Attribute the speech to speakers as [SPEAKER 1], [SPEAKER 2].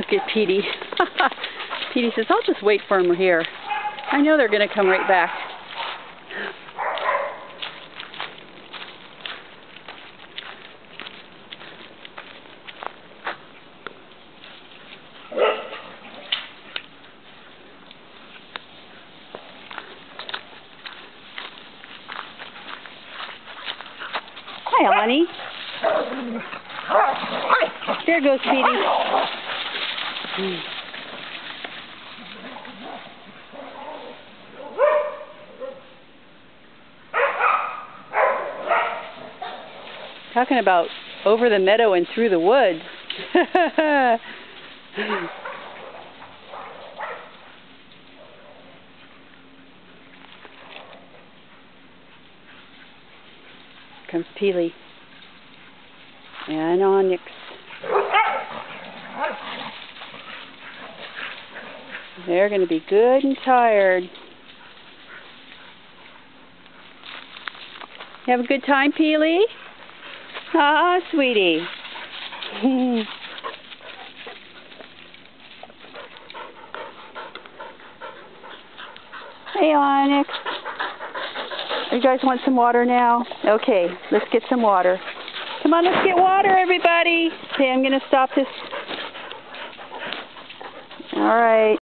[SPEAKER 1] Look at Petey. Petey says, I'll just wait for him here. I know they're going to come right back. Hi, Annie. There goes Petey. Talking about over the meadow and through the woods. Comes Peely and Onyx. They're going to be good and tired. You have a good time, Peely? Ah, sweetie. Hey, Onyx. You guys want some water now? Okay, let's get some water. Come on, let's get water, everybody. Okay, I'm going to stop this. All right.